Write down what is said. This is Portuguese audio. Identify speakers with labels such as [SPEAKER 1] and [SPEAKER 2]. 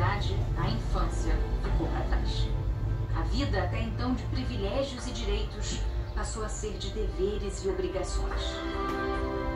[SPEAKER 1] verdade, a infância ficou para trás. A vida, até então de privilégios e direitos, passou a ser de deveres e obrigações.